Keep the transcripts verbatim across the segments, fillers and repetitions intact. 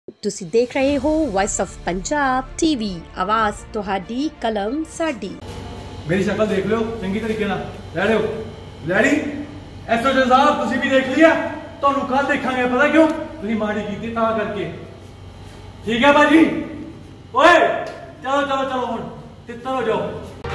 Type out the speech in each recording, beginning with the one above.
ਤੁਸੀਂ ਦੇਖ ਰਹੇ ਹੋ ਵੌਇਸ ਆਫ ਪੰਜਾਬ ਟੀਵੀ, ਆਵਾਜ਼ ਤੁਹਾਡੀ, ਕਲਮ ਸਾਡੀ। मेरी शक्ल देख लो चंगी तरीके ना लैड़े हो लैड़ी एसओ साहब तुसी भी देख लिया तुहानू कल देखांगे पता क्यों तुसी माड़ी कीती तां करके ठीक है भाजी ओए चलो चलो चलो हुण तित्तर हो जाओ।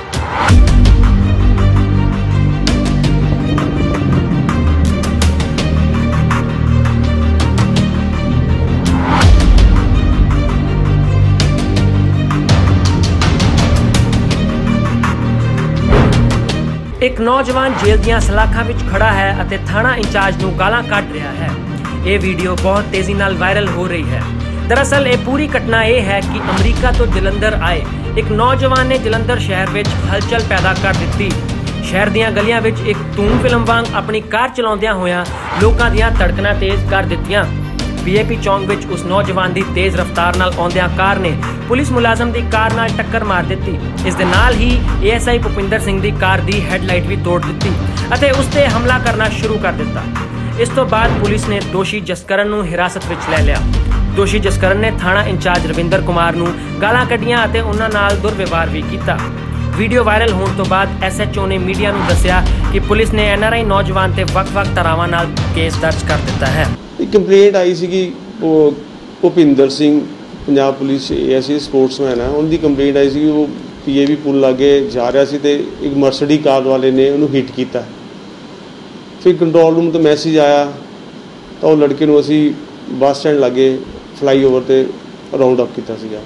एक नौजवान जेल दियां सलाखां विच खड़ा है अते थाना इंचार्ज नूं गालां कढ रहा है। ये वीडियो बहुत तेजी नाल वायरल हो रही है। दरअसल ये पूरी घटना यह है कि अमरीका तो जलंधर आए एक नौजवान ने जलंधर शहर विच हलचल पैदा कर दी। शहर दियां गलियां विच एक धूम फिल्म वांग अपनी कार चलाउंदियां होइयां लोकां दियां धड़कनां तेज कर दित्तियां। पीएपी चौंक विच उस नौजवान की तेज रफ्तार नाल आउंदियां कार ने पुलिस मुलाजम की कार नाल टक्कर मार दी। इस दे नाल ही एएसआई भुपिंदर सिंह की कार की हैडलाइट भी तोड़ दी अते उस ते हमला करना शुरू कर दिता। इस तो बाद पुलिस ने दोषी जसकरण नूं हिरासत विच ले लिया। दोषी जसकरण ने थाना इंचार्ज रविंदर कुमार नूं गालां कढियां अते उन्हां नाल दुर्व्यवहार भी कीता। वीडियो वायरल होने तो बाद एसएचओ ने मीडिया नूं दस्सिया कि पुलिस ने एनआरआई नौजवान ते वख-वख धरावां नाल केस दर्ज कर दिता है। एक कंप्लेंट आई सी वो Bhupinder Singh Punjab police ASI sportsman है, उनकी कंप्लेंट आई सी वो पीएवी पुल लागे जा रहा सी ते एक मर्सिडीज कार वाले ने उन्होंने हिट किया। फिर कंट्रोल रूम तो मैसेज आया तो वो लड़के नूं असीं बस स्टैंड लागे फ्लाईओवर ते राउंड अप किया सीगा।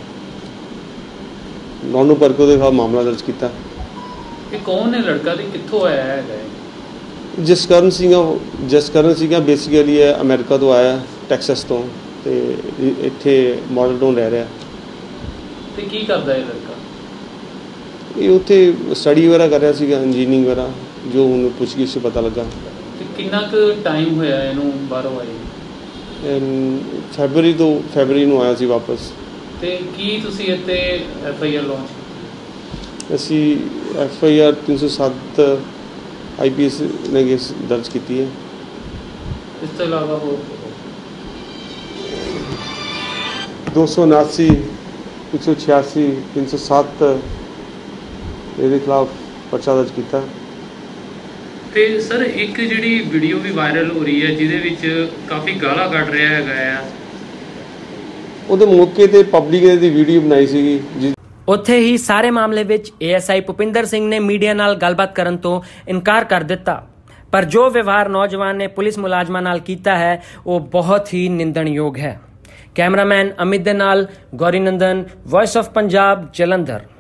नॉन परके उहदे खिलाफ मामला दर्ज किया। ये कौन है लड़का ते कित्थों आया है? जसकरण सिंह जसकरण सिंह बेसिकली है अमेरिका तो आया टैक्सस तो ते इत्थे मॉडल टाउन रह रहा। ते की करदा है लड़का? ये उत्थे स्टडी वगैरह कर रहा सीगा, इंजीनियरिंग वगैरह जो हुण पुछगिछ से पता लगा। ते कितना क टाइम होया इहनूं बाहरों आए? फरवरी तो फरवरी नूं आया सी वापस। ते की तुसीं इत्ते एफ आई आर लॉन्च कीती? असीं एफ आई आर तीन सौ सत्त आई पी एस ने केस दर्ज की है। इस तो अलावा हो दो सौ उनासी एक सौ छियासी तीन सौ सत्त ये खिलाफ पर्चा दर्ज किया। ते सर एक जिहड़ी वीडियो भी वायरल हो रही है जिहदे विच काफ़ी गालां कढ रहा है ਉਹਦੇ मौके ते पब्लिक ने वीडियो बनाई सी। उत्थे ही सारे मामले विच एएसआई भुपिंदर सिंह ने मीडिया नाल गलबात करन तो इनकार कर दिता। पर जो व्यवहार नौजवान ने पुलिस मुलाजमां नाल कीता है वो बहुत ही निंदणयोग है। कैमरामैन अमित दे नाल गौरी नंदन, वॉइस ऑफ पंजाब, जलंधर।